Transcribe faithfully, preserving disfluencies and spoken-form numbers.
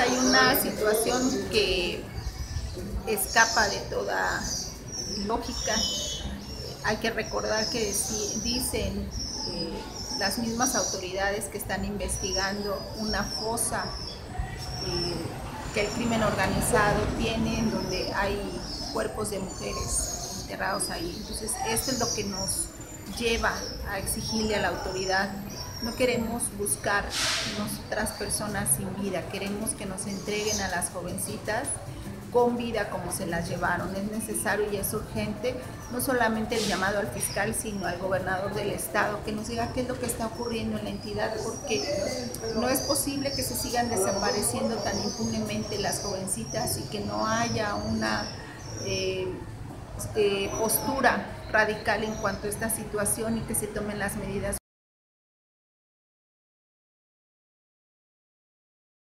hay una situación que escapa de toda lógica. Hay que recordar que si dicen eh, las mismas autoridades que están investigando una fosa eh, que el crimen organizado tiene, en donde hay cuerpos de mujeres enterrados ahí. Entonces, esto es lo que nos lleva a exigirle a la autoridad. No queremos buscar nosotras personas sin vida, queremos que nos entreguen a las jovencitas con vida como se las llevaron. Es necesario y es urgente no solamente el llamado al fiscal, sino al gobernador del estado, que nos diga qué es lo que está ocurriendo en la entidad, porque no es posible que se sigan desapareciendo tan impunemente las jovencitas y que no haya una eh, eh, postura radical en cuanto a esta situación y que se tomen las medidas